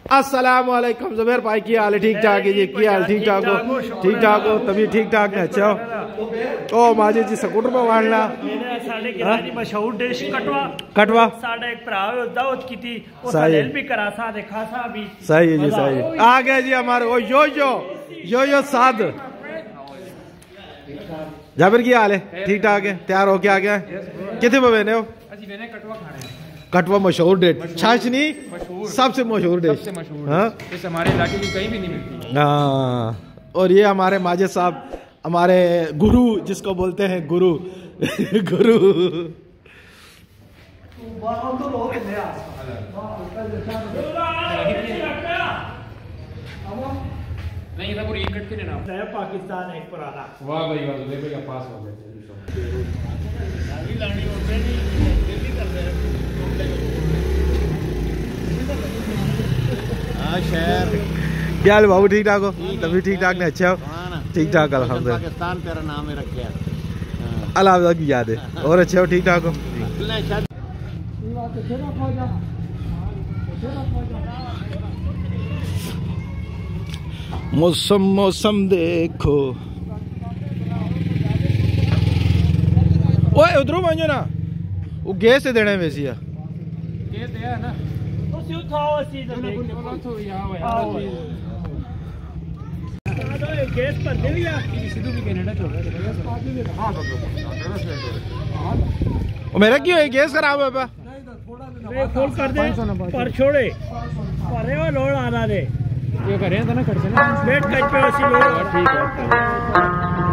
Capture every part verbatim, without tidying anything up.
अस्सलाम वालेकुम ज़ुबैर भाई, की हाल है? ठीक ठाक है जी, की हाल? ठीक ठाक हो? ठीक ठाक हो? तभी ठीक ठाक है। अच्छा ओ माजिद जी स्कूटर पर वाड़ना साडे गिरानी मशहूर डिश कटवा कटवा साडा एक भरा दावत की थी, वो सही हेल्प भी करा सा देखा सा भी सही है जी, सही है। आ गया जी हमारे वो यो यो यो यो साद। जाबिर की हाल है? ठीक ठाक है, तैयार हो के आ गया? कितने पे बने हो? कटवा मशहूर डिश, छाछनी सबसे मशहूर डिश, हमारे इलाके की कहीं भी नहीं मिलती। हाँ, और ये हमारे माजिद साहब, हमारे गुरु जिसको बोलते हैं गुरु गुरु नहीं था पूरी इकट्ठ के ना पाकिस्तान एक पुराना। वाह भाई वाह, ले भैया पास हो गए। हाँ शहर क्या हाल बाबू? ठीक ठाक हो? तभी ठीक ठाक ने? अच्छा हो? ठीक ठाक अल्हम्दुलिल्लाह। पाकिस्तान तेरा नाम है रखे अल्लाह की याद है। और अच्छे हो? ठीक ठाक हो? मौसम मौसम देखो। ओए उधरों मांझो ना, वो गैस से देने में सिया ये दे है ना, तो सिउ थाओ असी तो देख बोला तो यहाँ गैस पर दे लिया सिद्धू भी कनाडा चल रहा है। ओ मेरा क्यों है? गैस खराब है पा वे खोल कर दे पर छोड़े पर वो लोड आना दे ये कर रहे हैं ना, कर से ना वेट कर पे असी लोड। ठीक है।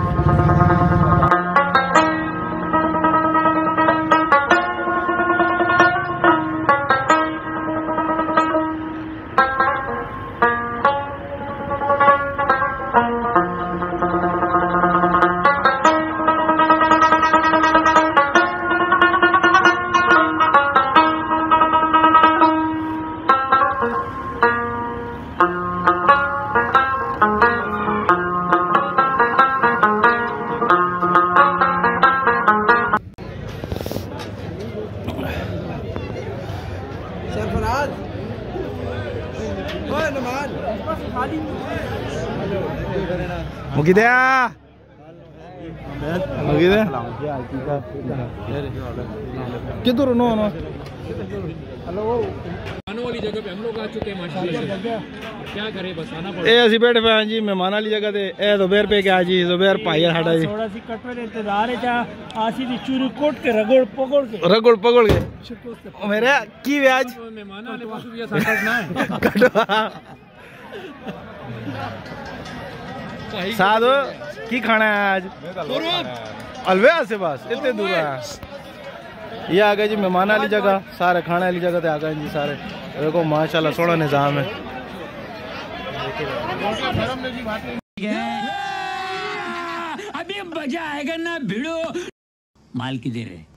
मुकीदे मुकीदे किधर नो नो आने वाली जगह पे हम लोग आ चुके हैं माशाल्लाह। क्या करें, बस आना पड़ेगा। ए असि बैठे पे हैं जी मेहमान वाली जगह ते। ए ज़ुबैर पे क्या जी? ज़ुबैर भाई है साडा जी। थोड़ा सी कटवे दे इंतजार है जा आसी दी चूरी कोट के रगड़ पकड़ के रगड़ पकड़ के ओ मेरे की व्याज मेहमान आने पास भी साथ ना है कटवा साधो की खाना है आज? अलवे से बस इतने दूर है। ये आ गए जी मेहमान वाली जगह, सारे खाने वाली जगह आ गए जी सारे। देखो माशाल्लाह सोना निजाम है। अभी मजा आएगा ना भिड़ो माल की दे रहे।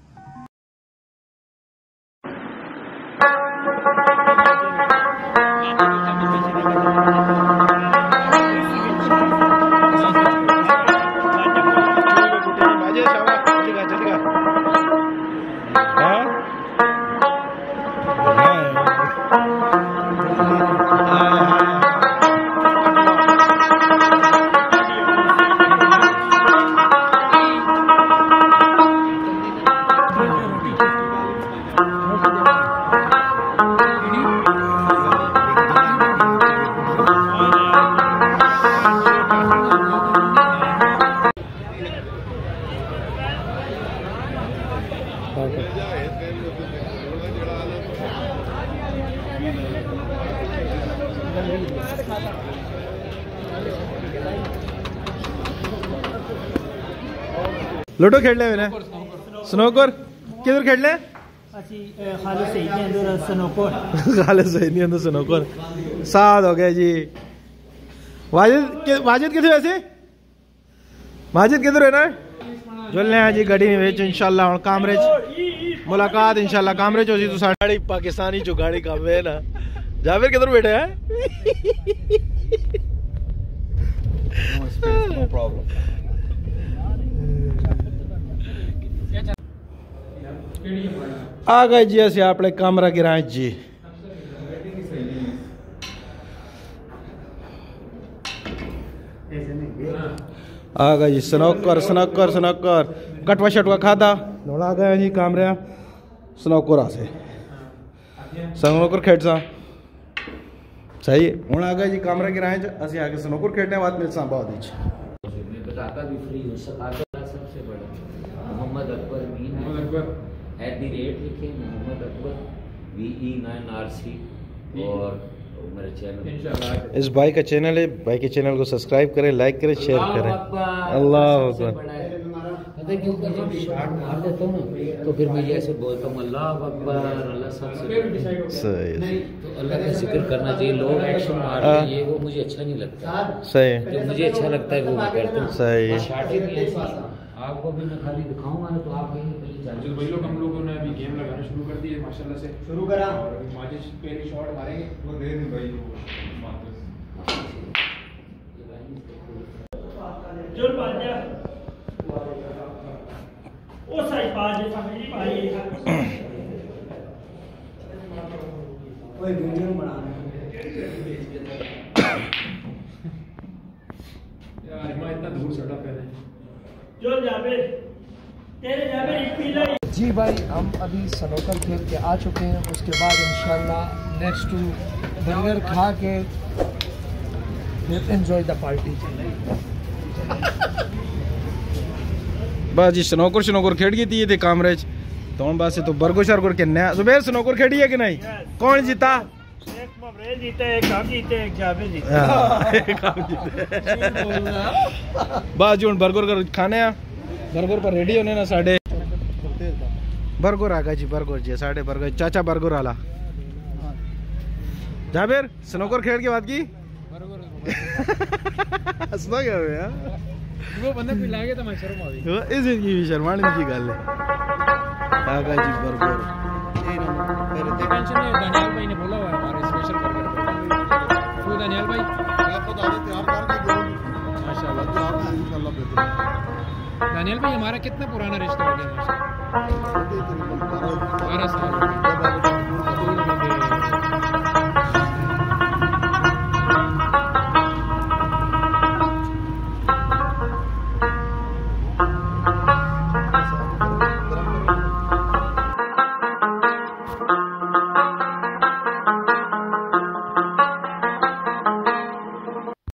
लूडो खेल ले मैंने स्नोकर किधर खेल ले खालिद सही के अंदर स्नोकर खालिद सही नहीं अंदर स्नोकर साथ हो गए जी। वाजिद वाजिद किधर वैसे वाजिद किधर है ना जुलने जी गड्डी में वेच इंशाल्लाह हुण कामरे च मुलाकात इंशाल्लाह कामरे च होसी तो साड़ी पाकिस्तानी जो गाड़ी काम है ना। जावेर किधर बैठे हैं? No problem. आ गए जी अस अपने कमरा गिराए जी। आ गया जी स्नोकर स्नोकर स्नोकर कटवा शटवा खादा आ गया जी काम रहा स्नोकर से स्नोकर खेड सा सही है हूँ आ गया जी कामरा किराए असं आगे स्नोकर खेडने बाद मिल सा बाद बताता भी फ्री हो सका सबसे बड़ा Mohammad Akbar Mohammad Akbar at the rate लिखे Mohammad Akbar V E nine R C और मेरे चैनल इस भाई का चैनल है भाई के चैनल को सब्सक्राइब करें लाइक करें शेयर करें अल्लाह अकबर पता क्यों जब शॉट मार देता हूँ तो फिर मैं ऐसे बोलता हूँ अल्लाह अकबर अल्लाह सबसे सही तो अल्लाह का जिक्र करना चाहिए लोग एक्शन मार रहे हैं ये वो मुझे अच्छा नहीं लगता सही जो मुझे अच्छा लगता है वो मैं करता हूँ सही शॉट ही नहीं ऐसी आपको भी मैं खाली दिखाऊंगा ना तो आप कहीं पहले जो भाई लोग हम लोगों ने अभी गेम लगाना शुरू कर दिए माशाल्लाह से शुरू करा और माजिद पहली शॉट मारेंगे वो दे दें भाई जो बाजा ओ साइड बाजे फैमिली भाई कोई वीडियो बना रहे यार मैं इतना दूर सटा पहले जो जाबे तेरे जाबे पीला जी भाई हम अभी स्नोकर खेल के आ चुके हैं उसके बाद इंशाल्लाह नेक्स्ट टू बर्गर खा के एंजॉय द पार्टी बस जी स्नोकर स्नोकर खेड गई थी ये थे कामरे तो हम बस तो बर्गर शर्गर के नया जुबैर स्नोकर खेडी है कि नहीं कौन जीता एक मबरे जीते एक हम जीते एक जाबे जीते बस जी हूँ बर्गर कर खाने आ बर्गर पर रेडी होने ना साढ़े बर्गर आ गया जी बर्गर जी साढ़े बर्गर चाचा बर्गर आला जाबिर स्नोकर खेल के बाद की हंसना क्या हुआ यार वो बंदा पिलाएगा तो मैं शर्म आ गई वो इस इनकी भी शर्माने की गल है आ गया जी बर्गर टेंशन नहीं दानियाल भाई ने बोला हुआ है हमारे स्पेशल बर्गर वो दानियाल भाई आपको दादा तैयार करके दो माशाल्लाह इंशाल्लाह बेहतर दानियाल भाई हमारा कितना पुराना रिश्ता हो गया माशाल्लाह बारह साल